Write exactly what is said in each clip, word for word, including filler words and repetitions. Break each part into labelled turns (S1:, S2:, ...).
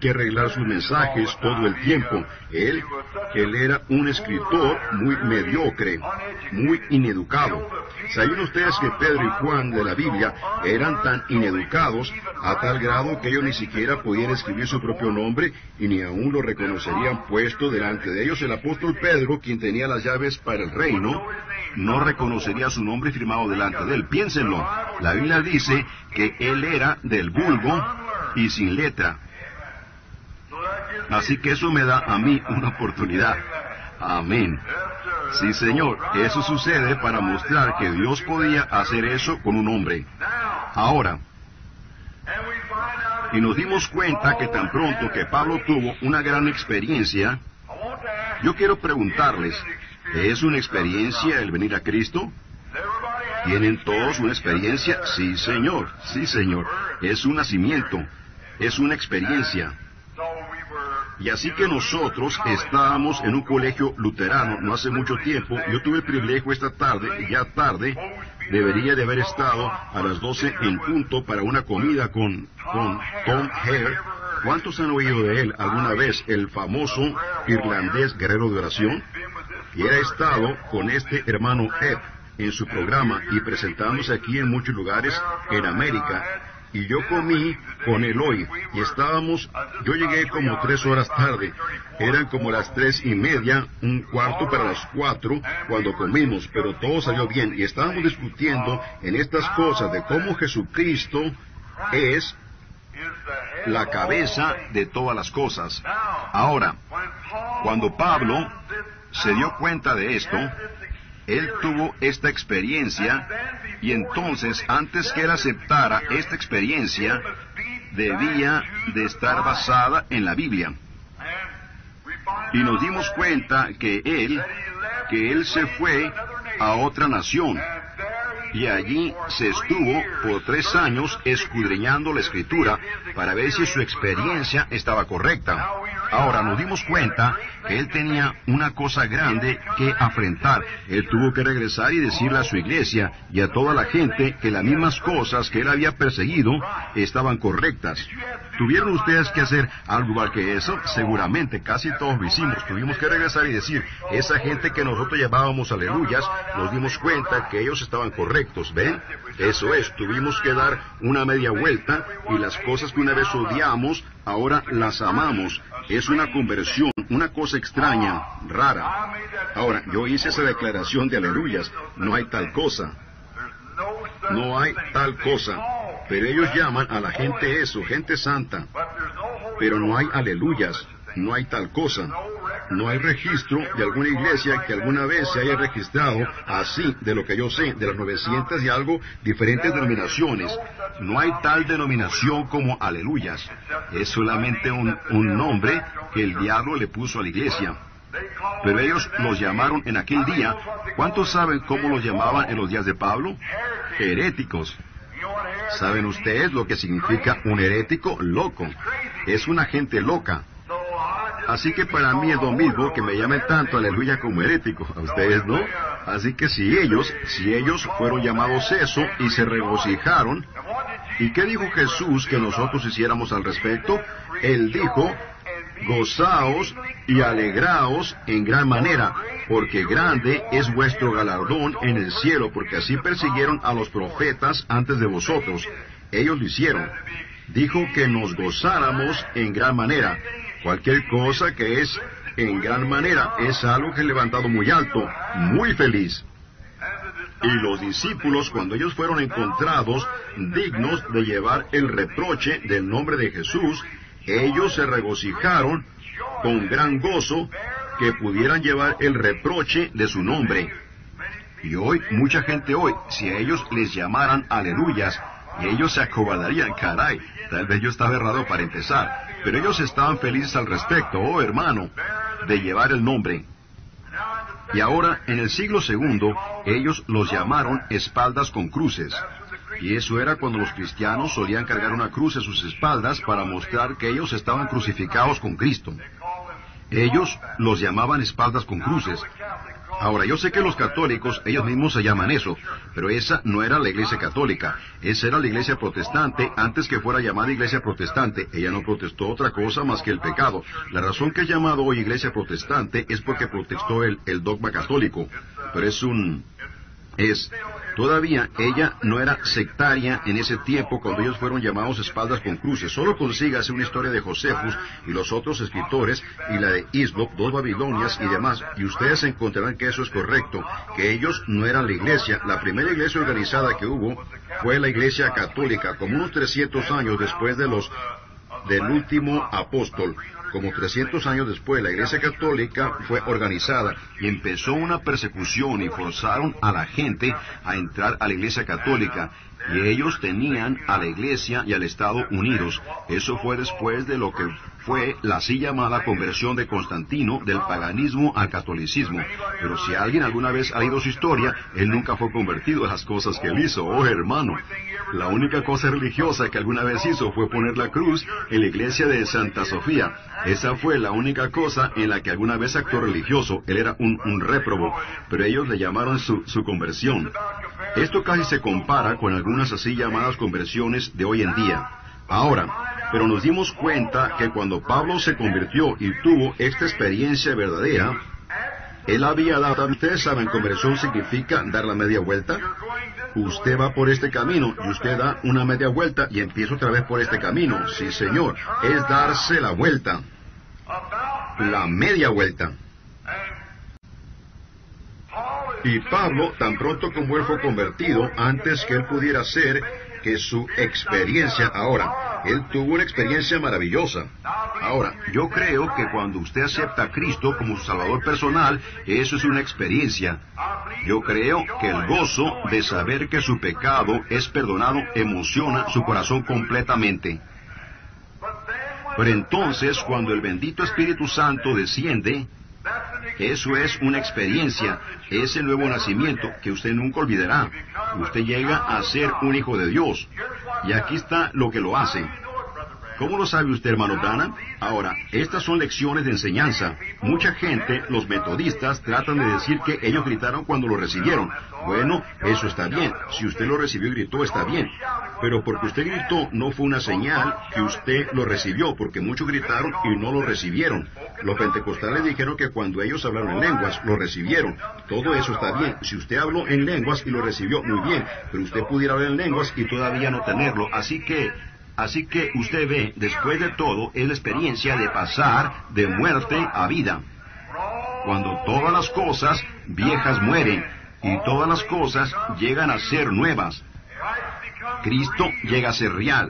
S1: que arreglar sus mensajes todo el tiempo. Él, él era un escritor muy mediocre, muy ineducado. ¿Saben ustedes que Pedro y Juan de la Biblia eran tan ineducados a tal grado que ellos ni siquiera podían escribir su propio nombre y ni aún lo reconocerían puesto delante de ellos? El apóstol Pedro, quien tenía las llaves para el reino, no reconocería su nombre firmado delante de él. Piénsenlo. La Biblia dice que él era del vulgo y sin letra. Así que eso me da a mí una oportunidad. Amén. Sí, Señor, eso sucede para mostrar que Dios podía hacer eso con un hombre. Ahora, y nos dimos cuenta que tan pronto que Pablo tuvo una gran experiencia, yo quiero preguntarles, ¿es una experiencia el venir a Cristo? ¿Tienen todos una experiencia? Sí, Señor, sí, Señor. Es un nacimiento, es una experiencia. Y así que nosotros estábamos en un colegio luterano no hace mucho tiempo. Yo tuve el privilegio esta tarde, ya tarde, debería de haber estado a las doce en punto para una comida con, con Tom Hare. ¿Cuántos han oído de él alguna vez, el famoso irlandés guerrero de oración? Y era estado con este hermano Ed en su programa y presentándose aquí en muchos lugares en América. Y yo comí con él hoy, y estábamos, yo llegué como tres horas tarde, eran como las tres y media, un cuarto para las cuatro, cuando comimos, pero todo salió bien, y estábamos discutiendo en estas cosas de cómo Jesucristo es la cabeza de todas las cosas. Ahora, cuando Pablo se dio cuenta de esto, él tuvo esta experiencia, y entonces, antes que él aceptara esta experiencia, debía de estar basada en la Biblia. Y nos dimos cuenta que él, que él se fue a otra nación, y allí se estuvo por tres años escudriñando la Escritura para ver si su experiencia estaba correcta. Ahora nos dimos cuenta que él tenía una cosa grande que afrontar. Él tuvo que regresar y decirle a su iglesia y a toda la gente que las mismas cosas que él había perseguido estaban correctas. ¿Tuvieron ustedes que hacer algo igual que eso? Seguramente, casi todos lo hicimos. Tuvimos que regresar y decir, esa gente que nosotros llamábamos aleluyas, nos dimos cuenta que ellos estaban correctos, ¿ven? Eso es, tuvimos que dar una media vuelta, y las cosas que una vez odiamos, ahora las amamos. Es una conversión, una cosa extraña, rara. Ahora, yo hice esa declaración de aleluyas, no hay tal cosa. No hay tal cosa. Pero ellos llaman a la gente eso, gente santa. Pero no hay aleluyas, no hay tal cosa. No hay registro de alguna iglesia que alguna vez se haya registrado así, de lo que yo sé, de las novecientas y algo diferentes denominaciones. No hay tal denominación como aleluyas. Es solamente un, un nombre que el diablo le puso a la iglesia. Pero ellos los llamaron en aquel día. ¿Cuántos saben cómo los llamaban en los días de Pablo? Heréticos. ¿Saben ustedes lo que significa un herético? Loco. Es una gente loca. Así que para mí es lo mismo que me llamen tanto aleluya como herético. ¿A ustedes no? Así que si ellos, si ellos fueron llamados eso y se regocijaron, ¿y qué dijo Jesús que nosotros hiciéramos al respecto? Él dijo, gozaos y alegraos en gran manera, porque grande es vuestro galardón en el cielo, porque así persiguieron a los profetas antes de vosotros. Ellos lo hicieron. Dijo que nos gozáramos en gran manera. Cualquier cosa que es en gran manera es algo que es levantado muy alto, muy feliz. Y los discípulos, cuando ellos fueron encontrados dignos de llevar el reproche del nombre de Jesús, ellos se regocijaron con gran gozo que pudieran llevar el reproche de su nombre. Y hoy, mucha gente hoy, si a ellos les llamaran aleluyas, y ellos se acobardarían, caray, tal vez yo estaba errado para empezar, pero ellos estaban felices al respecto, oh hermano, de llevar el nombre. Y ahora, en el siglo segundo, ellos los llamaron espaldas con cruces. Y eso era cuando los cristianos solían cargar una cruz en sus espaldas para mostrar que ellos estaban crucificados con Cristo. Ellos los llamaban espaldas con cruces. Ahora, yo sé que los católicos, ellos mismos se llaman eso, pero esa no era la iglesia católica, esa era la iglesia protestante antes que fuera llamada iglesia protestante. Ella no protestó otra cosa más que el pecado. La razón que es llamado hoy iglesia protestante es porque protestó el, el dogma católico, pero es un... es... Todavía ella no era sectaria en ese tiempo cuando ellos fueron llamados espaldas con cruces. Solo consígase una historia de Josefus y los otros escritores y la de Hislop, dos Babilonias y demás, y ustedes encontrarán que eso es correcto, que ellos no eran la iglesia. La primera iglesia organizada que hubo fue la iglesia católica, como unos trescientos años después de los del último apóstol. Como trescientos años después, la Iglesia Católica fue organizada y empezó una persecución y forzaron a la gente a entrar a la Iglesia Católica. Y ellos tenían a la Iglesia y al Estado unidos. Eso fue después de lo que fue la así llamada conversión de Constantino del paganismo al catolicismo. Pero si alguien alguna vez ha leído su historia, él nunca fue convertido a las cosas que él hizo. Oh, hermano, la única cosa religiosa que alguna vez hizo fue poner la cruz en la iglesia de Santa Sofía. Esa fue la única cosa en la que alguna vez actuó religioso. Él era un, un réprobo, pero ellos le llamaron su, su conversión. Esto casi se compara con algunas así llamadas conversiones de hoy en día. Ahora, pero nos dimos cuenta que cuando Pablo se convirtió y tuvo esta experiencia verdadera, él había dado, ustedes saben, conversión significa dar la media vuelta. Usted va por este camino y usted da una media vuelta y empieza otra vez por este camino. Sí, señor, es darse la vuelta, la media vuelta. Y Pablo, tan pronto como él fue convertido, antes que él pudiera hacer que su experiencia, ahora, él tuvo una experiencia maravillosa. Ahora, yo creo que cuando usted acepta a Cristo como su Salvador personal, eso es una experiencia. Yo creo que el gozo de saber que su pecado es perdonado emociona su corazón completamente. Pero entonces, cuando el bendito Espíritu Santo desciende, eso es una experiencia, es el nuevo nacimiento que usted nunca olvidará. Usted llega a ser un hijo de Dios. Y aquí está lo que lo hace. ¿Cómo lo sabe usted, hermano Branham? Ahora, estas son lecciones de enseñanza. Mucha gente, los metodistas, tratan de decir que ellos gritaron cuando lo recibieron. Bueno, eso está bien. Si usted lo recibió y gritó, está bien. Pero porque usted gritó, no fue una señal que usted lo recibió, porque muchos gritaron y no lo recibieron. Los pentecostales dijeron que cuando ellos hablaron en lenguas, lo recibieron. Todo eso está bien. Si usted habló en lenguas y lo recibió, muy bien. Pero usted pudiera hablar en lenguas y todavía no tenerlo. Así que... Así que usted ve, después de todo, es la experiencia de pasar de muerte a vida. Cuando todas las cosas viejas mueren y todas las cosas llegan a ser nuevas. Cristo llega a ser real.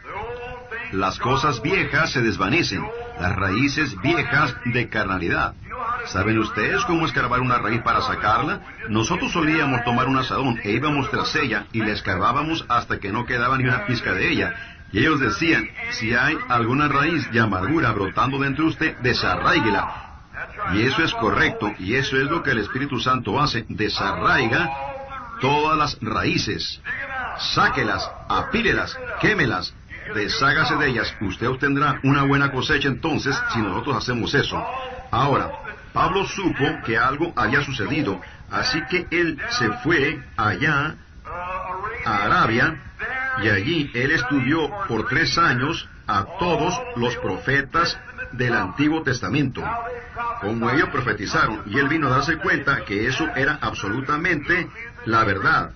S1: Las cosas viejas se desvanecen, las raíces viejas de carnalidad. ¿Saben ustedes cómo escarbar una raíz para sacarla? Nosotros solíamos tomar un asadón e íbamos tras ella y la escarbábamos hasta que no quedaba ni una pizca de ella. Y ellos decían, si hay alguna raíz de amargura brotando dentro de usted, desarráiguela. Y eso es correcto, y eso es lo que el Espíritu Santo hace, desarraiga todas las raíces. Sáquelas, apílelas, quémelas, deshágase de ellas. Usted obtendrá una buena cosecha entonces si nosotros hacemos eso. Ahora, Pablo supo que algo había sucedido, así que él se fue allá a Arabia, y allí él estudió por tres años a todos los profetas del Antiguo Testamento, como ellos profetizaron, y él vino a darse cuenta que eso era absolutamente la verdad.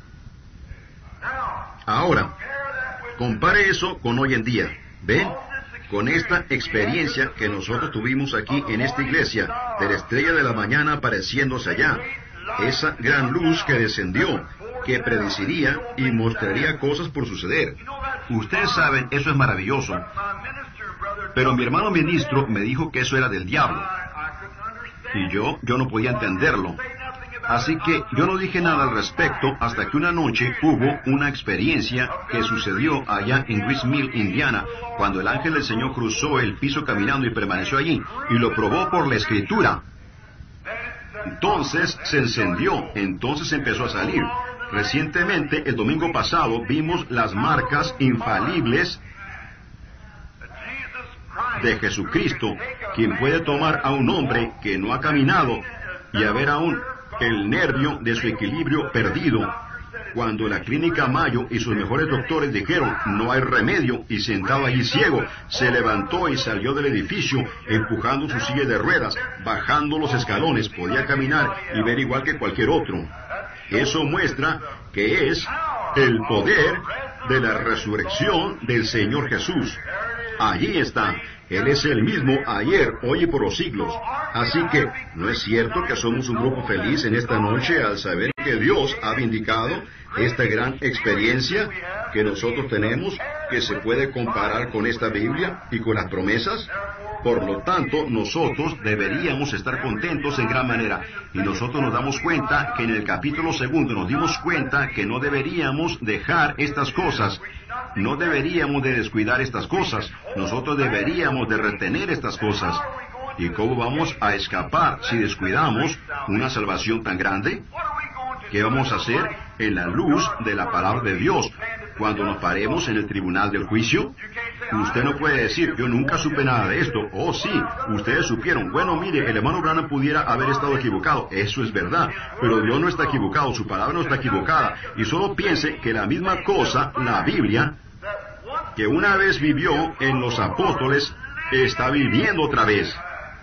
S1: Ahora, compare eso con hoy en día. ¿Ven? Con esta experiencia que nosotros tuvimos aquí en esta iglesia, de la estrella de la mañana apareciéndose allá, esa gran luz que descendió, que predeciría y mostraría cosas por suceder. Ustedes saben, eso es maravilloso. Pero mi hermano ministro me dijo que eso era del diablo. Y yo, yo no podía entenderlo. Así que yo no dije nada al respecto hasta que una noche hubo una experiencia que sucedió allá en Grist Mill, Indiana, cuando el ángel del Señor cruzó el piso caminando y permaneció allí, y lo probó por la Escritura. Entonces se encendió, entonces empezó a salir. Recientemente, el domingo pasado, vimos las marcas infalibles de Jesucristo, quien puede tomar a un hombre que no ha caminado y a ver aún el nervio de su equilibrio perdido. Cuando la clínica Mayo y sus mejores doctores dijeron, no hay remedio, y sentado allí ciego, se levantó y salió del edificio, empujando su silla de ruedas, bajando los escalones, podía caminar y ver igual que cualquier otro. Eso muestra que es el poder de la resurrección del Señor Jesús. Allí está. Él es el mismo ayer, hoy y por los siglos. Así que, ¿no es cierto que somos un grupo feliz en esta noche al saber que Dios ha vindicado esta gran experiencia que nosotros tenemos, que se puede comparar con esta Biblia y con las promesas? Por lo tanto, nosotros deberíamos estar contentos en gran manera. Y nosotros nos damos cuenta que en el capítulo segundo nos dimos cuenta que no deberíamos dejar estas cosas. No deberíamos de descuidar estas cosas. Nosotros deberíamos de retener estas cosas. ¿Y cómo vamos a escapar si descuidamos una salvación tan grande? ¿Qué vamos a hacer en la luz de la palabra de Dios cuando nos paremos en el tribunal del juicio? Usted no puede decir, yo nunca supe nada de esto. Oh, sí, ustedes supieron. Bueno, mire, el hermano Branham pudiera haber estado equivocado. Eso es verdad. Pero Dios no está equivocado, su palabra no está equivocada. Y solo piense que la misma cosa, la Biblia, que una vez vivió en los apóstoles, está viviendo otra vez.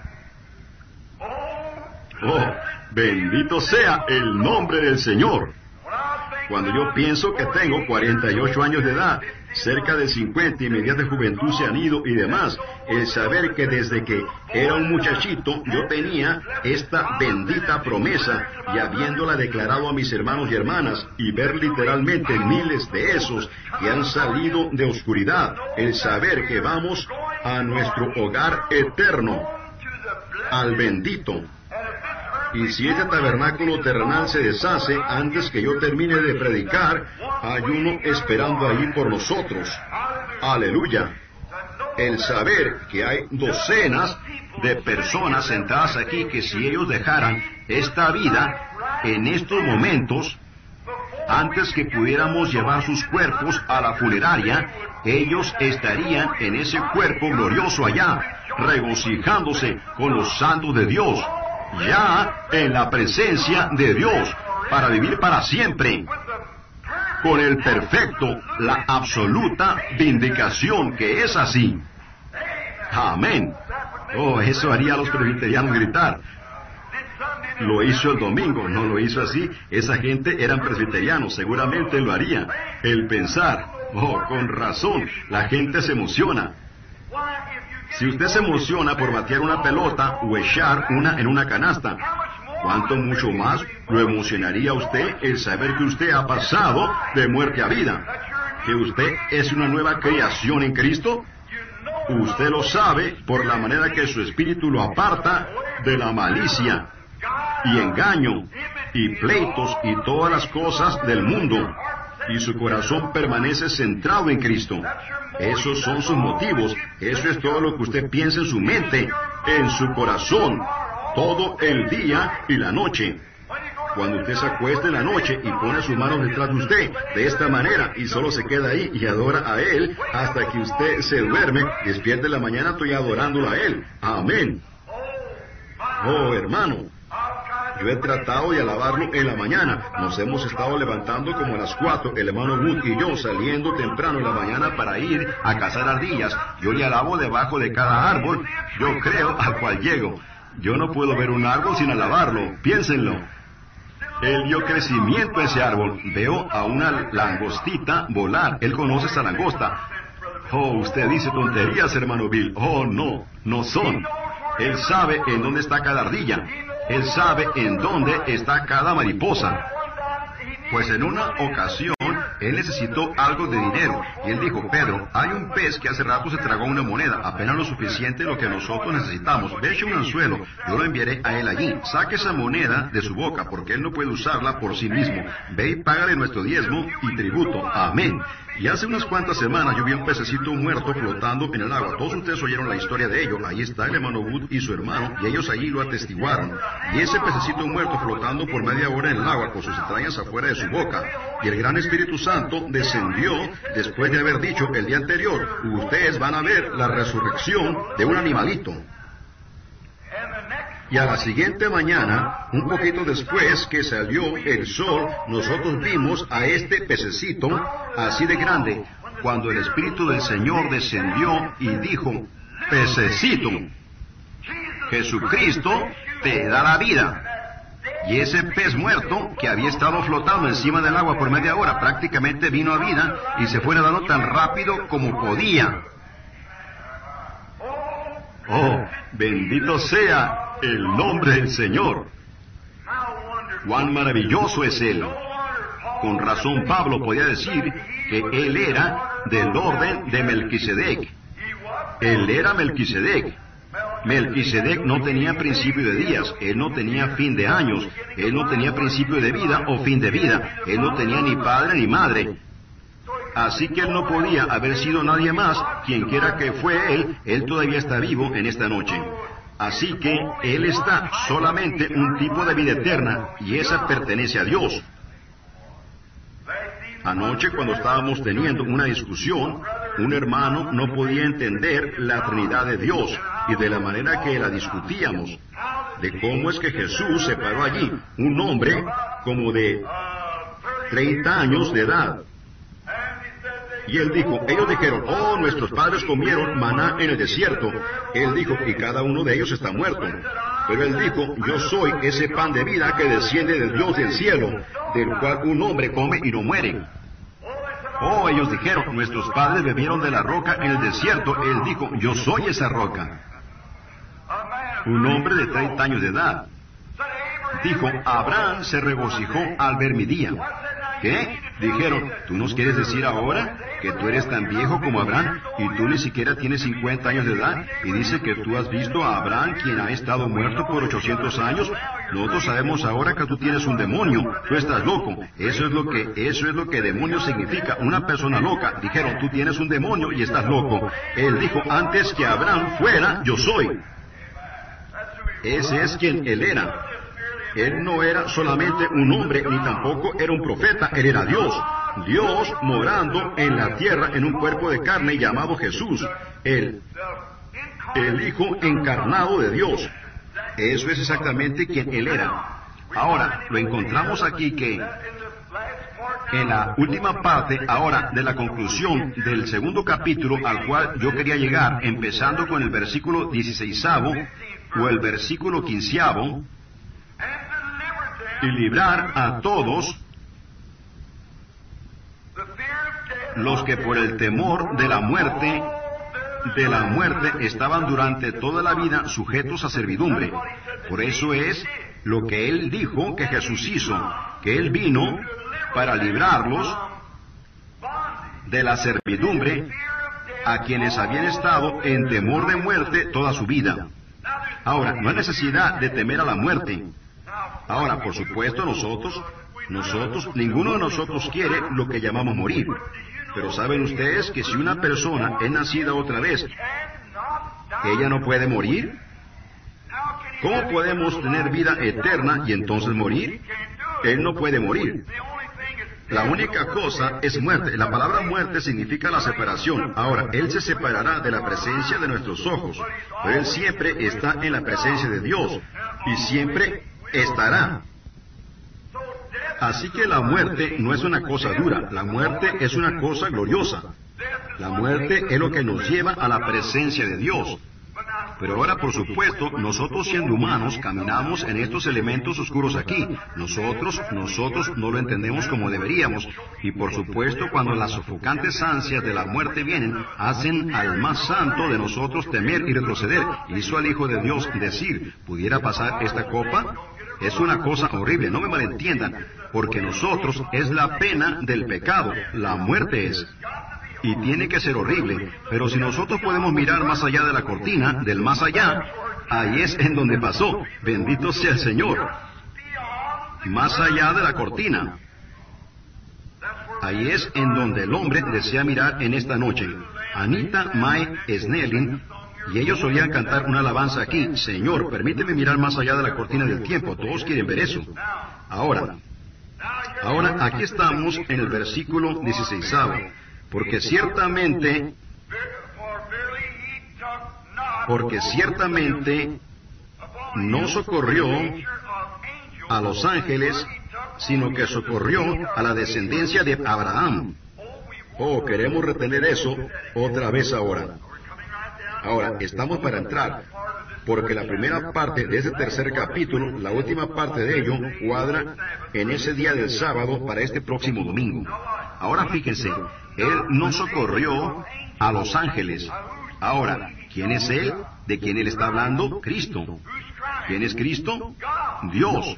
S1: Oh, bendito sea el nombre del Señor. Cuando yo pienso que tengo cuarenta y ocho años de edad, cerca de cincuenta y mi días de juventud se han ido y demás, el saber que desde que era un muchachito yo tenía esta bendita promesa y habiéndola declarado a mis hermanos y hermanas y ver literalmente miles de esos que han salido de oscuridad, el saber que vamos a nuestro hogar eterno, al bendito. Y si este tabernáculo terrenal se deshace antes que yo termine de predicar, hay uno esperando ahí por nosotros. Aleluya. El saber que hay docenas de personas sentadas aquí que si ellos dejaran esta vida en estos momentos, antes que pudiéramos llevar sus cuerpos a la funeraria, ellos estarían en ese cuerpo glorioso allá, regocijándose con los santos de Dios, ya en la presencia de Dios, para vivir para siempre, con el perfecto, la absoluta vindicación que es así. Amén. Oh, eso haría a los presbiterianos gritar. Lo hizo el domingo, no lo hizo así. Esa gente eran presbiterianos, seguramente lo haría. El pensar, oh, con razón, la gente se emociona. Si usted se emociona por batear una pelota o echar una en una canasta, ¿cuánto mucho más lo emocionaría a usted el saber que usted ha pasado de muerte a vida? ¿Que usted es una nueva creación en Cristo? Usted lo sabe por la manera que su espíritu lo aparta de la malicia y engaño y pleitos y todas las cosas del mundo, y su corazón permanece centrado en Cristo. Esos son sus motivos. Eso es todo lo que usted piensa en su mente, en su corazón, todo el día y la noche. Cuando usted se acuesta en la noche y pone sus manos detrás de usted, de esta manera, y solo se queda ahí y adora a Él hasta que usted se duerme, despierte en la mañana, estoy adorándolo a Él. Amén. Oh, hermano, yo he tratado de alabarlo en la mañana. Nos hemos estado levantando como a las cuatro, el hermano Wood y yo, saliendo temprano en la mañana para ir a cazar ardillas. Yo le alabo debajo de cada árbol, yo creo, al cual llego. Yo no puedo ver un árbol sin alabarlo, piénsenlo. Él dio crecimiento a ese árbol. Veo a una langostita volar. Él conoce esa langosta. Oh, usted dice tonterías, hermano Bill. Oh, no, no son. Él sabe en dónde está cada ardilla. Él sabe en dónde está cada mariposa. Pues en una ocasión, él necesitó algo de dinero. Y él dijo, Pedro, hay un pez que hace rato se tragó una moneda, apenas lo suficiente lo que nosotros necesitamos. Ve eche un anzuelo, yo lo enviaré a él allí. Saque esa moneda de su boca, porque él no puede usarla por sí mismo. Ve y págale nuestro diezmo y tributo. Amén. Y hace unas cuantas semanas yo vi un pececito muerto flotando en el agua. Todos ustedes oyeron la historia de ello. Ahí está el hermano Wood y su hermano, y ellos allí lo atestiguaron. Y ese pececito muerto flotando por media hora en el agua, con sus entrañas afuera de su boca. Y el gran Espíritu Santo descendió después de haber dicho el día anterior, ustedes van a ver la resurrección de un animalito. Y a la siguiente mañana, un poquito después que salió el sol, nosotros vimos a este pececito así de grande, cuando el Espíritu del Señor descendió y dijo, pececito, Jesucristo te da la vida. Y ese pez muerto, que había estado flotando encima del agua por media hora, prácticamente vino a vida y se fue nadando tan rápido como podía. Oh, bendito sea el nombre del Señor. Cuán maravilloso es Él. Con razón Pablo podía decir que Él era del orden de Melquisedec. Él era Melquisedec. Melquisedec no tenía principio de días, él no tenía fin de años, él no tenía principio de vida o fin de vida, él no tenía ni padre ni madre. Así que él no podía haber sido nadie más, quien quiera que fue él, él todavía está vivo en esta noche. Así que él está solamente un tipo de vida eterna, y esa pertenece a Dios. Anoche, cuando estábamos teniendo una discusión, un hermano no podía entender la Trinidad de Dios, y de la manera que la discutíamos, de cómo es que Jesús se paró allí, un hombre como de treinta años de edad. Y él dijo, ellos dijeron, oh, nuestros padres comieron maná en el desierto. Él dijo, y cada uno de ellos está muerto. Pero él dijo, yo soy ese pan de vida que desciende del Dios del cielo, del cual un hombre come y no muere. Oh, ellos dijeron, nuestros padres bebieron de la roca en el desierto. Él dijo, yo soy esa roca. Un hombre de treinta años de edad. Dijo, Abraham se regocijó al ver mi día. ¿Qué? Dijeron, ¿tú nos quieres decir ahora que tú eres tan viejo como Abraham y tú ni siquiera tienes cincuenta años de edad? Y dice que tú has visto a Abraham, quien ha estado muerto por ochocientos años. Nosotros sabemos ahora que tú tienes un demonio. Tú estás loco. Eso es lo que, eso es lo que demonio significa, una persona loca. Dijeron, tú tienes un demonio y estás loco. Él dijo, antes que Abraham fuera, yo soy. Ese es quien él era. Él no era solamente un hombre, ni tampoco era un profeta, él era Dios. Dios morando en la tierra en un cuerpo de carne llamado Jesús. Él, el Hijo encarnado de Dios. Eso es exactamente quien él era. Ahora, lo encontramos aquí que en la última parte, ahora, de la conclusión del segundo capítulo al cual yo quería llegar, empezando con el versículo dieciséisavo o el versículo quinceavo, y librar a todos los que por el temor de la muerte, de la muerte estaban durante toda la vida sujetos a servidumbre. Por eso es lo que él dijo que Jesús hizo, que él vino para librarlos de la servidumbre a quienes habían estado en temor de muerte toda su vida. Ahora, no hay necesidad de temer a la muerte. Ahora, por supuesto, nosotros, nosotros, ninguno de nosotros quiere lo que llamamos morir. Pero ¿saben ustedes que si una persona es nacida otra vez, ella no puede morir? ¿Cómo podemos tener vida eterna y entonces morir? Él no puede morir. La única cosa es muerte. La palabra muerte significa la separación. Ahora, Él se separará de la presencia de nuestros ojos, pero Él siempre está en la presencia de Dios y siempre estará. Así que la muerte no es una cosa dura, la muerte es una cosa gloriosa. La muerte es lo que nos lleva a la presencia de Dios. Pero ahora, por supuesto, nosotros siendo humanos caminamos en estos elementos oscuros aquí. Nosotros, nosotros no lo entendemos como deberíamos. Y por supuesto, cuando las sofocantes ansias de la muerte vienen, hacen al más santo de nosotros temer y retroceder. Hizo al Hijo de Dios decir, ¿pudiera pasar esta copa? Es una cosa horrible, no me malentiendan, porque nosotros es la pena del pecado, la muerte es. Y tiene que ser horrible, pero si nosotros podemos mirar más allá de la cortina, del más allá, ahí es en donde pasó. Bendito sea el Señor. Más allá de la cortina. Ahí es en donde el hombre desea mirar en esta noche. Anita Mae Snellin, y ellos solían cantar una alabanza aquí. Señor, permíteme mirar más allá de la cortina del tiempo. Todos quieren ver eso. Ahora, ahora aquí estamos en el versículo dieciséis. Porque ciertamente, porque ciertamente no socorrió a los ángeles, sino que socorrió a la descendencia de Abraham. Oh, queremos retener eso otra vez ahora. Ahora, estamos para entrar, porque la primera parte de ese tercer capítulo, la última parte de ello, cuadra en ese día del sábado para este próximo domingo. Ahora fíjense, Él no socorrió a los ángeles. Ahora, ¿quién es Él? ¿De quién Él está hablando? Cristo. ¿Quién es Cristo? Dios.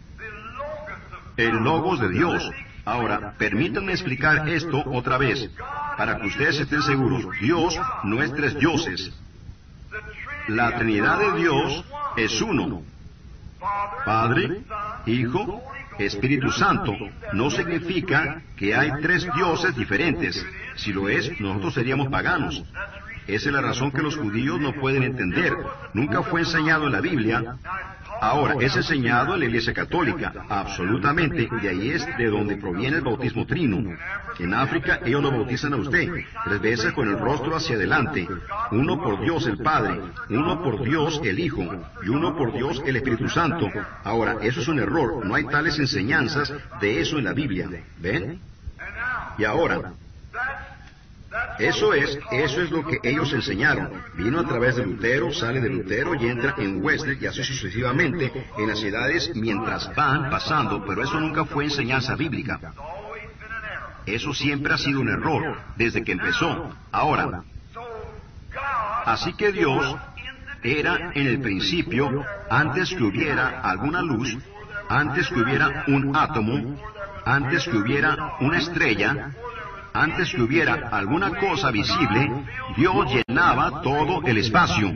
S1: El Logos de Dios. Ahora, permítanme explicar esto otra vez, para que ustedes estén seguros. Dios no es tres dioses. La Trinidad de Dios es uno. Padre, Hijo, Espíritu Santo. No significa que hay tres dioses diferentes. Si lo es, nosotros seríamos paganos. Esa es la razón que los judíos no pueden entender. Nunca fue enseñado en la Biblia. Ahora, es enseñado en la Iglesia Católica, absolutamente, de ahí es de donde proviene el bautismo trino. En África, ellos lo bautizan a usted, tres veces con el rostro hacia adelante, uno por Dios el Padre, uno por Dios el Hijo, y uno por Dios el Espíritu Santo. Ahora, eso es un error, no hay tales enseñanzas de eso en la Biblia, ¿ven? Y ahora, Eso es, eso es lo que ellos enseñaron. Vino a través de Lutero, sale de Lutero y entra en Wesley y así sucesivamente en las ciudades mientras van pasando, pero eso nunca fue enseñanza bíblica. Eso siempre ha sido un error, desde que empezó. Ahora, así que Dios era en el principio, antes que hubiera alguna luz, antes que hubiera un átomo, antes que hubiera una estrella, antes que hubiera alguna cosa visible, Dios llenaba todo el espacio.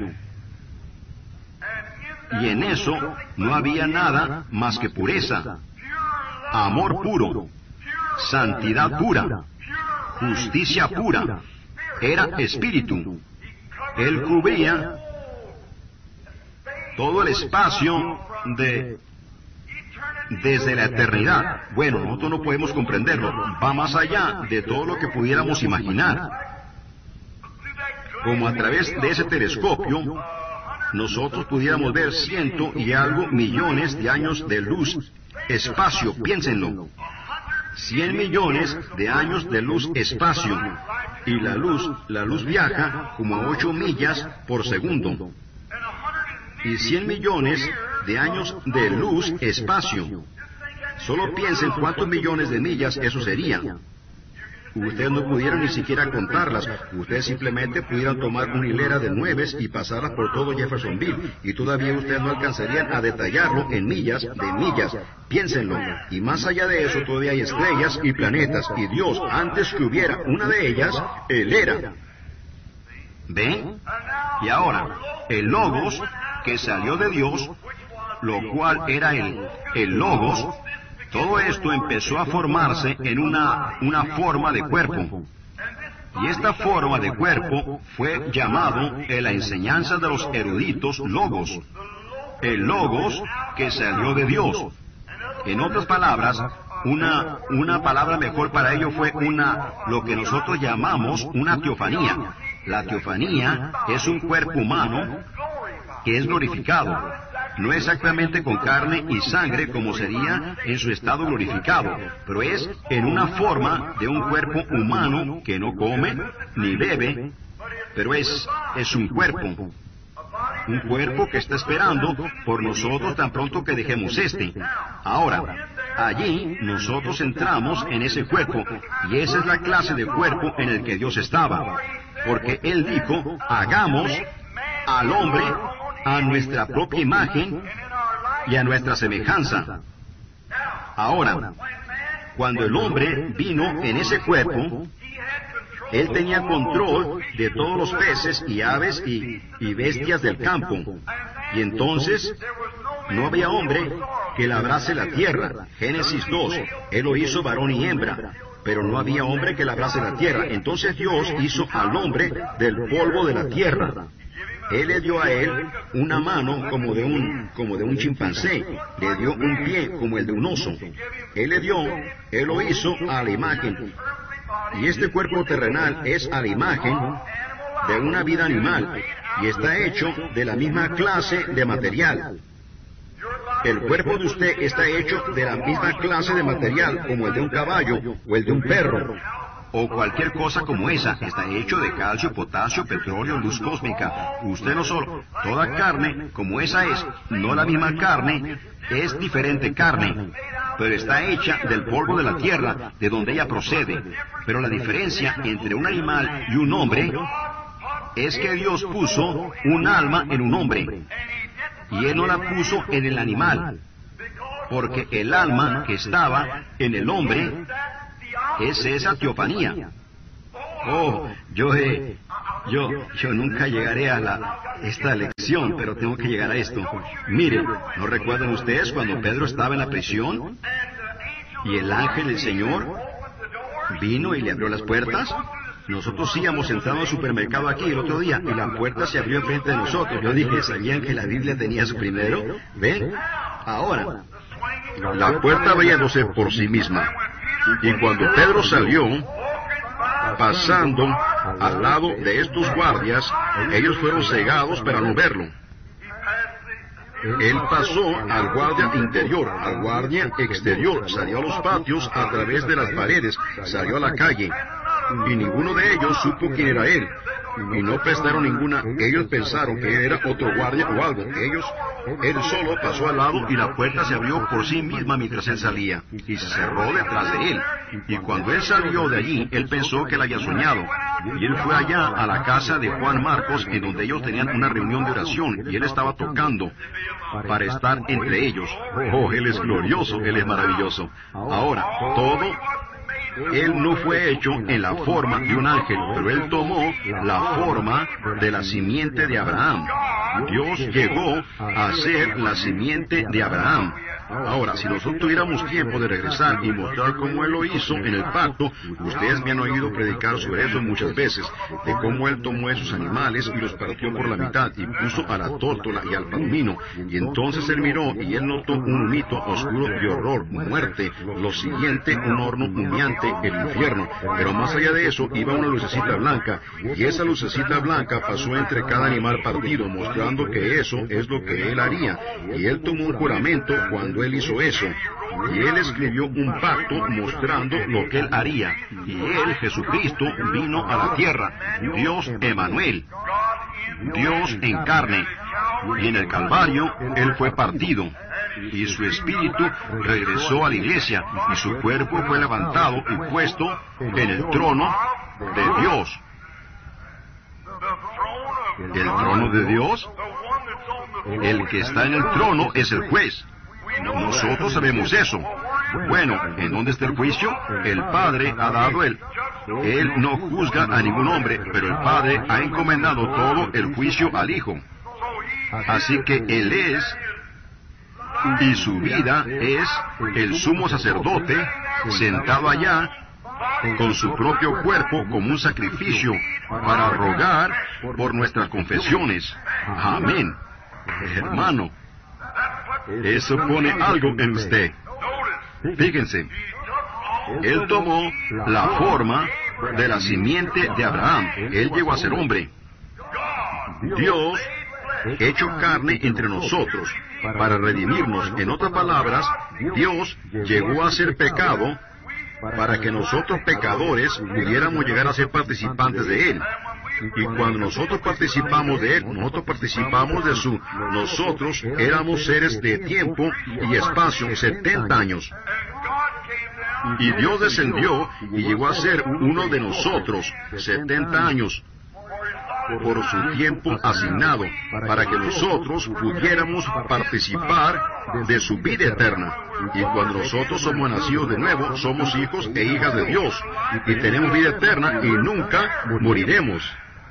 S1: Y en eso no había nada más que pureza, amor puro, santidad pura, justicia pura. Era espíritu. Él cubría todo el espacio de... desde la eternidad. Bueno, nosotros no podemos comprenderlo. Va más allá de todo lo que pudiéramos imaginar. Como a través de ese telescopio, nosotros pudiéramos ver ciento y algo millones de años de luz, espacio, piénsenlo. Cien millones de años de luz, espacio. Y la luz, la luz viaja como a ocho millas por segundo. Y cien millones de años de luz, espacio. Solo piensen cuántos millones de millas eso sería. Ustedes no pudieran ni siquiera contarlas. Ustedes simplemente pudieran tomar una hilera de nueves y pasarlas por todo Jeffersonville. Y todavía ustedes no alcanzarían a detallarlo en millas de millas. Piénsenlo. Y más allá de eso todavía hay estrellas y planetas. Y Dios, antes que hubiera una de ellas, Él era. ¿Ven? Y ahora, el Logos, que salió de Dios, lo cual era el, el Logos, todo esto empezó a formarse en una, una forma de cuerpo. Y esta forma de cuerpo fue llamado en la enseñanza de los eruditos Logos. El Logos que salió de Dios. En otras palabras, una, una palabra mejor para ello fue una, lo que nosotros llamamos una teofanía. La teofanía es un cuerpo humano que es glorificado. No exactamente con carne y sangre como sería en su estado glorificado, pero es en una forma de un cuerpo humano que no come ni bebe, pero es, es un cuerpo. Un cuerpo que está esperando por nosotros tan pronto que dejemos este. Ahora, allí nosotros entramos en ese cuerpo, y esa es la clase de cuerpo en el que Dios estaba. Porque Él dijo, hagamos al hombre a nuestra propia imagen y a nuestra semejanza. Ahora, cuando el hombre vino en ese cuerpo, él tenía control de todos los peces y aves y, y bestias del campo. Y entonces, no había hombre que labrase la tierra. Génesis dos, Él lo hizo varón y hembra. Pero no había hombre que labrase la tierra. Entonces Dios hizo al hombre del polvo de la tierra. Él le dio a él una mano como de un, como de un chimpancé, le dio un pie como el de un oso. Él le dio, él lo hizo a la imagen. Y este cuerpo terrenal es a la imagen de una vida animal. y está hecho de la misma clase de material. El cuerpo de usted está hecho de la misma clase de material como el de un caballo o el de un perro, o cualquier cosa como esa. Está hecho de calcio, potasio, petróleo, luz cósmica. Usted no solo. Toda carne como esa es, no la misma carne, es diferente carne, pero está hecha del polvo de la tierra, de donde ella procede. Pero la diferencia entre un animal y un hombre es que Dios puso un alma en un hombre, y Él no la puso en el animal, porque el alma que estaba en el hombre es esa teofanía. Oh, yo he, yo, yo nunca llegaré a la, esta lección, pero tengo que llegar a esto. Mire, ¿no recuerdan ustedes cuando Pedro estaba en la prisión y el ángel del Señor vino y le abrió las puertas? Nosotros íbamos entrando al supermercado aquí el otro día y la puerta se abrió enfrente de nosotros. Yo dije, ¿sabían que la Biblia tenía su primero? ¿Ven? Ahora, la puerta abriéndose por sí misma. Y cuando Pedro salió, pasando al lado de estos guardias, ellos fueron cegados para no verlo. Él pasó al guardia interior, al guardia exterior, salió a los patios a través de las paredes, salió a la calle, y ninguno de ellos supo quién era él, y no prestaron ninguna. Ellos pensaron que él era otro guardia o algo. Ellos, él solo pasó al lado y la puerta se abrió por sí misma mientras él salía, y se cerró detrás de él. Y cuando él salió de allí, él pensó que él había soñado, y él fue allá a la casa de Juan Marcos, en donde ellos tenían una reunión de oración, y él estaba tocando para estar entre ellos. Oh, él es glorioso, él es maravilloso. Ahora, todo, él no fue hecho en la forma de un ángel, pero él tomó la forma de la simiente de Abraham. Dios llegó a ser la simiente de Abraham. Ahora, si nosotros tuviéramos tiempo de regresar y mostrar cómo Él lo hizo en el pacto, ustedes me han oído predicar sobre eso muchas veces, de cómo Él tomó esos animales y los partió por la mitad y puso a la tórtola y al palomino, y entonces Él miró y Él notó un humito oscuro de horror, muerte, lo siguiente un horno humeante, el infierno, pero más allá de eso iba una lucecita blanca, y esa lucecita blanca pasó entre cada animal partido, mostrando que eso es lo que Él haría, y Él tomó un juramento cuando Él hizo eso, y Él escribió un pacto mostrando lo que Él haría, y Él, Jesucristo, vino a la tierra, Dios Emanuel, Dios en carne, y en el Calvario Él fue partido, y su espíritu regresó a la iglesia, y su cuerpo fue levantado y puesto en el trono de Dios. ¿El trono de Dios? El que está en el trono es el juez. Nosotros sabemos eso. Bueno, ¿en dónde está el juicio? El Padre ha dado él. Él no juzga a ningún hombre, pero el Padre ha encomendado todo el juicio al Hijo. Así que Él es, y su vida es, el sumo sacerdote, sentado allá, con su propio cuerpo como un sacrificio, para rogar por nuestras confesiones. Amén. Hermano, eso pone algo en usted. Fíjense, Él tomó la forma de la simiente de Abraham. Él llegó a ser hombre. Dios, hecho carne entre nosotros, para redimirnos. En otras palabras, Dios llegó a ser pecado para que nosotros pecadores pudiéramos llegar a ser participantes de Él. Y cuando nosotros participamos de Él, nosotros participamos de su... Nosotros éramos seres de tiempo y espacio, setenta años. Y Dios descendió y llegó a ser uno de nosotros, setenta años, por su tiempo asignado, para que nosotros pudiéramos participar de su vida eterna. Y cuando nosotros somos nacidos de nuevo, somos hijos e hijas de Dios, y tenemos vida eterna y nunca moriremos.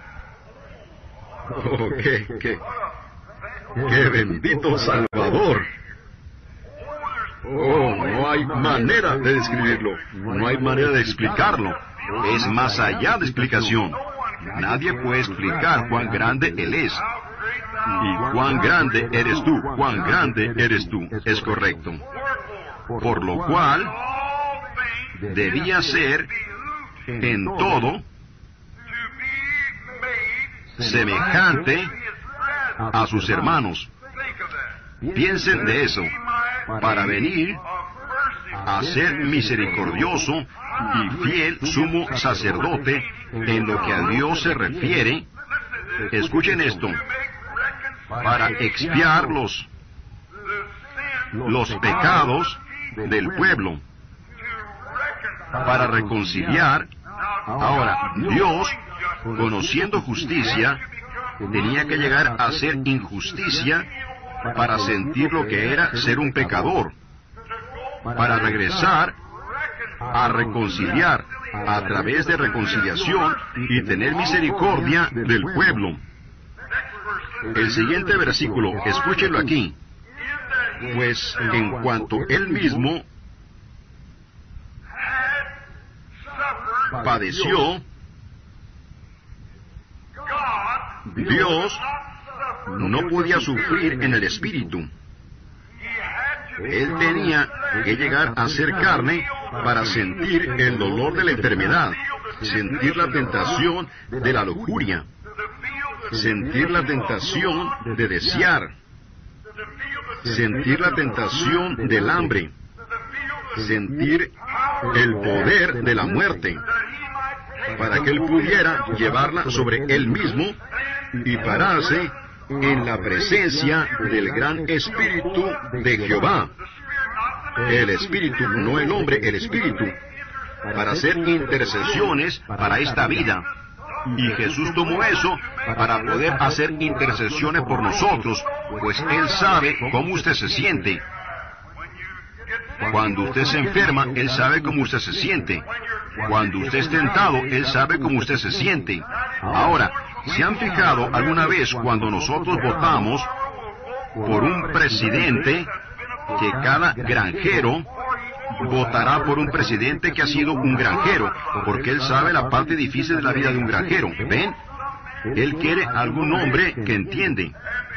S1: Oh, qué, qué, qué bendito Salvador. Oh, no hay manera de describirlo, no hay manera de explicarlo. Es más allá de explicación. Nadie puede explicar cuán grande Él es. Y cuán grande eres tú, cuán grande eres tú. Es correcto. Por lo cual, debía ser en todo semejante a sus hermanos. Piensen de eso, para venir a ser misericordioso y fiel sumo sacerdote en lo que a Dios se refiere. Escuchen esto, para expiar los, los pecados del pueblo, para reconciliar. Ahora, Dios, conociendo justicia, tenía que llegar a ser injusticia para sentir lo que era ser un pecador, para regresar a reconciliar a través de reconciliación y tener misericordia del pueblo. El siguiente versículo, escúchenlo aquí. Pues en cuanto él mismo padeció, Dios no podía sufrir en el espíritu. Él tenía que llegar a ser carne para sentir el dolor de la enfermedad, sentir la tentación de la lujuria, sentir la tentación de desear, sentir la tentación del hambre, sentir el poder de la muerte, para que él pudiera llevarla sobre él mismo y pararse en la presencia del gran Espíritu de Jehová. El Espíritu, no el hombre, el Espíritu, para hacer intercesiones para esta vida. Y Jesús tomó eso para poder hacer intercesiones por nosotros, pues Él sabe cómo usted se siente. Cuando usted se enferma, Él sabe cómo usted se siente. Cuando usted es tentado, Él sabe cómo usted se siente. Ahora, ¿se han fijado alguna vez cuando nosotros votamos por un presidente que cada granjero votará por un presidente que ha sido un granjero, porque él sabe la parte difícil de la vida de un granjero? ¿Ven? Él quiere algún hombre que entiende.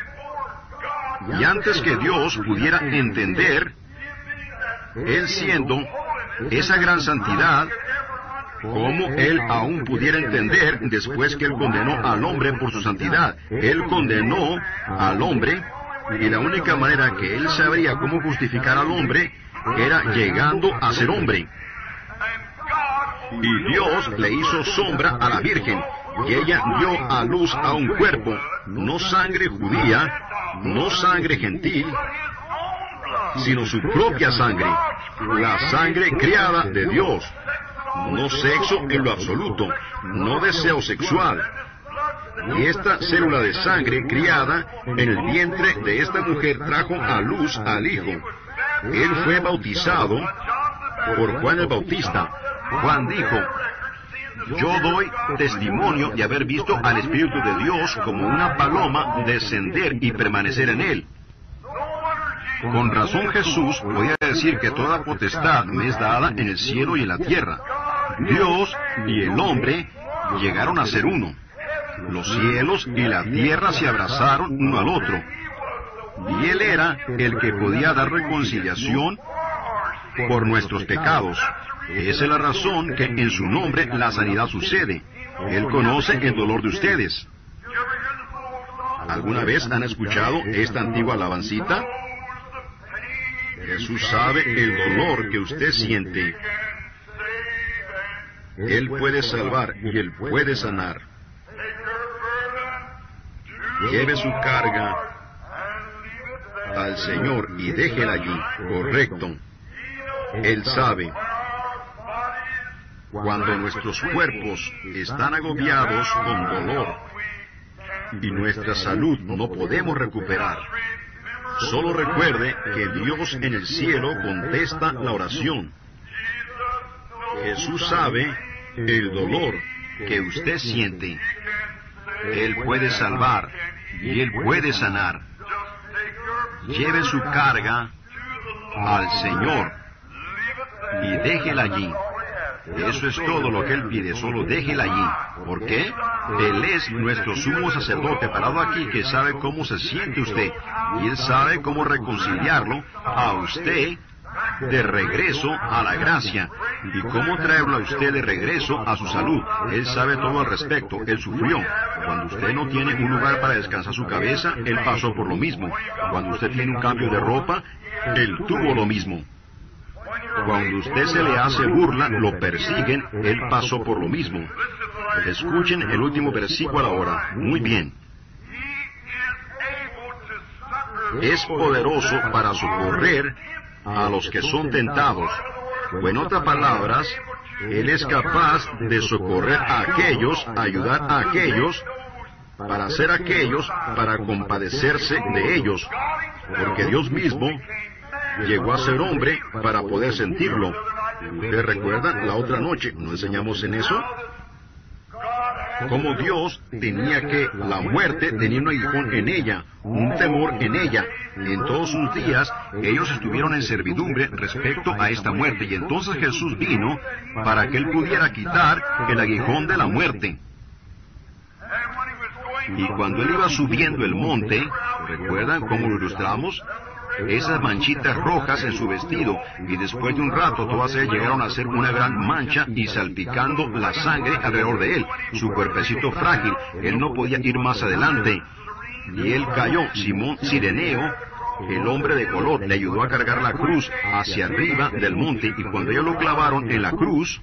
S1: Y antes que Dios pudiera entender, Él siendo esa gran santidad, ¿cómo Él aún pudiera entender después que Él condenó al hombre por su santidad? Él condenó al hombre, y la única manera que Él sabría cómo justificar al hombre era llegando a ser hombre. Y Dios le hizo sombra a la Virgen, y ella dio a luz a un cuerpo, no sangre judía, no sangre gentil, sino su propia sangre, la sangre criada de Dios. No sexo en lo absoluto, no deseo sexual. Y esta célula de sangre criada en el vientre de esta mujer trajo a luz al Hijo. Él fue bautizado por Juan el Bautista. Juan dijo: yo doy testimonio de haber visto al Espíritu de Dios como una paloma descender y permanecer en él. Con razón Jesús podía decir que toda potestad me es dada en el cielo y en la tierra. Dios y el hombre llegaron a ser uno. Los cielos y la tierra se abrazaron uno al otro. Y Él era el que podía dar reconciliación por nuestros pecados. Esa es la razón que en su nombre la sanidad sucede. Él conoce el dolor de ustedes. ¿Alguna vez han escuchado esta antigua alabancita? Jesús sabe el dolor que usted siente. Él puede salvar y Él puede sanar. Lleve su carga al Señor y déjela allí. Correcto. Él sabe. Cuando nuestros cuerpos están agobiados con dolor y nuestra salud no podemos recuperar, solo recuerde que Dios en el cielo contesta la oración. Jesús sabe el dolor que usted siente. Él puede salvar y Él puede sanar. Lleve su carga al Señor y déjela allí. Eso es todo lo que Él pide, solo déjela allí. ¿Por qué? Él es nuestro sumo sacerdote parado aquí que sabe cómo se siente usted. Y Él sabe cómo reconciliarlo a usted de regreso a la gracia. ¿Y cómo traerlo a usted de regreso a su salud? Él sabe todo al respecto. Él sufrió. Cuando usted no tiene un lugar para descansar su cabeza, Él pasó por lo mismo. Cuando usted tiene un cambio de ropa, Él tuvo lo mismo. Cuando usted se le hace burla, lo persiguen, Él pasó por lo mismo. Escuchen el último versículo ahora. Muy bien. Es poderoso para socorrer a los que son tentados. O en otras palabras, Él es capaz de socorrer a aquellos, ayudar a aquellos, para hacer aquellos, para compadecerse de ellos. Porque Dios mismo llegó a ser hombre para poder sentirlo. ¿Ustedes recuerdan la otra noche? ¿No enseñamos en eso? Como Dios tenía que, la muerte tenía un aguijón en ella, un temor en ella. En todos sus días, ellos estuvieron en servidumbre respecto a esta muerte. Y entonces Jesús vino para que Él pudiera quitar el aguijón de la muerte. Y cuando Él iba subiendo el monte, ¿recuerdan cómo lo ilustramos? Esas manchitas rojas en su vestido, y después de un rato todas ellas llegaron a ser una gran mancha y salpicando la sangre alrededor de Él. Su cuerpecito frágil, Él no podía ir más adelante. Y Él cayó. Simón Cireneo, el hombre de color, le ayudó a cargar la cruz hacia arriba del monte, y cuando ellos lo clavaron en la cruz,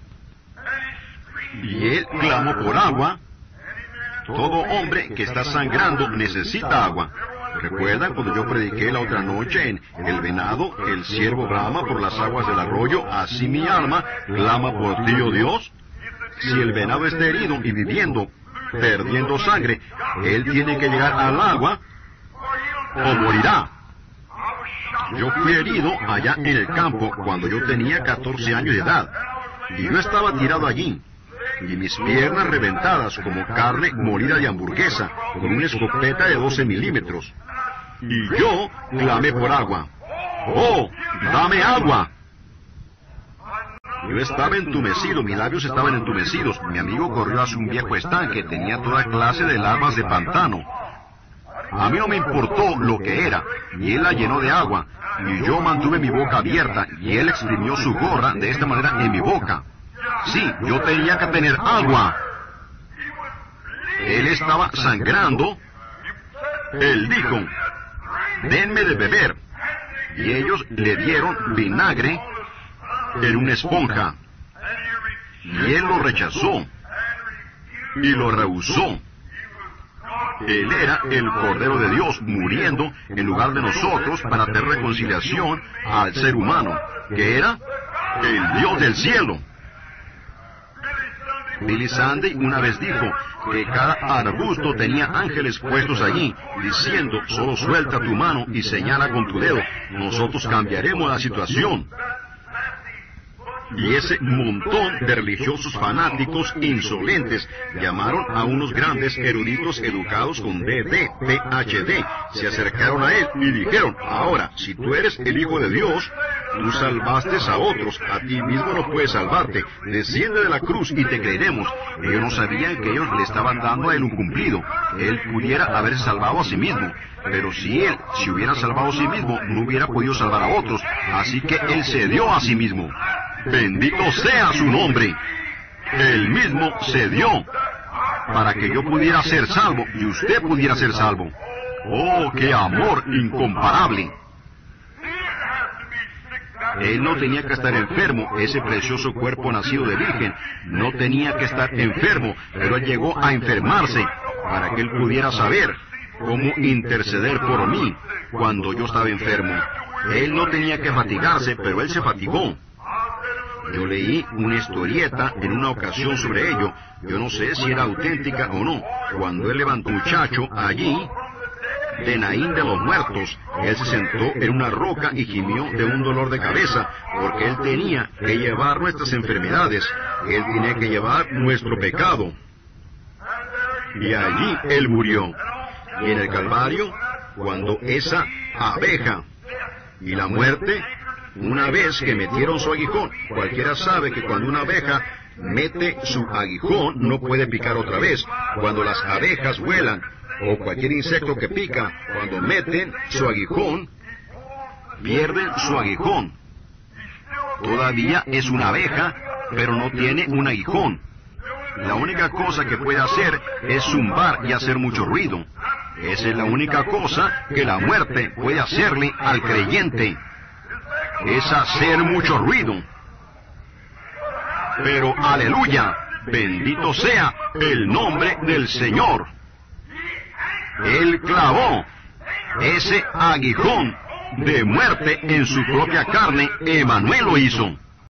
S1: y Él clamó por agua. Todo hombre que está sangrando necesita agua. ¿Recuerdan cuando yo prediqué la otra noche en el venado, el ciervo brama por las aguas del arroyo, así mi alma clama por ti, oh Dios? Si el venado está herido y viviendo, perdiendo sangre, él tiene que llegar al agua o morirá. Yo fui herido allá en el campo cuando yo tenía catorce años de edad, y yo estaba tirado allí, y mis piernas reventadas como carne molida de hamburguesa, con una escopeta de doce milímetros. Y yo clamé por agua. ¡Oh, dame agua! Yo estaba entumecido, mis labios estaban entumecidos. Mi amigo corrió hacia un viejo estanque, tenía toda clase de larvas de pantano. A mí no me importó lo que era, y él la llenó de agua, y yo mantuve mi boca abierta, y él exprimió su gorra de esta manera en mi boca. Sí, yo tenía que tener agua. Él estaba sangrando. Él dijo, denme de beber. Y ellos le dieron vinagre en una esponja. Y él lo rechazó. Y lo rehusó. Él era el Cordero de Dios muriendo en lugar de nosotros para tener reconciliación al ser humano, que era el Dios del cielo. Billy Sunday una vez dijo que cada arbusto tenía ángeles puestos allí, diciendo, solo suelta tu mano y señala con tu dedo, nosotros cambiaremos la situación. Y ese montón de religiosos fanáticos insolentes llamaron a unos grandes eruditos educados con D D, P H D, se acercaron a él y dijeron, ahora, si tú eres el Hijo de Dios, tú salvaste a otros, a ti mismo no puedes salvarte, desciende de la cruz y te creeremos. Ellos no sabían que ellos le estaban dando a él un cumplido, él pudiera haberse salvado a sí mismo, pero si él se hubiera salvado a sí mismo, no hubiera podido salvar a otros, así que él se dio a sí mismo. Bendito sea su nombre. Él mismo se dio para que yo pudiera ser salvo y usted pudiera ser salvo. ¡Oh, qué amor incomparable! Él no tenía que estar enfermo, ese precioso cuerpo nacido de virgen, no tenía que estar enfermo, pero él llegó a enfermarse para que él pudiera saber cómo interceder por mí cuando yo estaba enfermo. Él no tenía que fatigarse, pero él se fatigó. Yo leí una historieta en una ocasión sobre ello, yo no sé si era auténtica o no, cuando él levantó un muchacho allí, de Naín de los muertos, él se sentó en una roca y gimió de un dolor de cabeza, porque él tenía que llevar nuestras enfermedades, él tenía que llevar nuestro pecado. Y allí él murió. Y en el Calvario, cuando esa abeja y la muerte, una vez que metieron su aguijón, cualquiera sabe que cuando una abeja mete su aguijón no puede picar otra vez. Cuando las abejas vuelan, o cualquier insecto que pica, cuando meten su aguijón, pierden su aguijón. Todavía es una abeja, pero no tiene un aguijón. La única cosa que puede hacer es zumbar y hacer mucho ruido. Esa es la única cosa que la muerte puede hacerle al creyente. Es hacer mucho ruido. Pero aleluya, bendito sea el nombre del Señor. Él clavó ese aguijón de muerte en su propia carne. Emanuel lo hizo.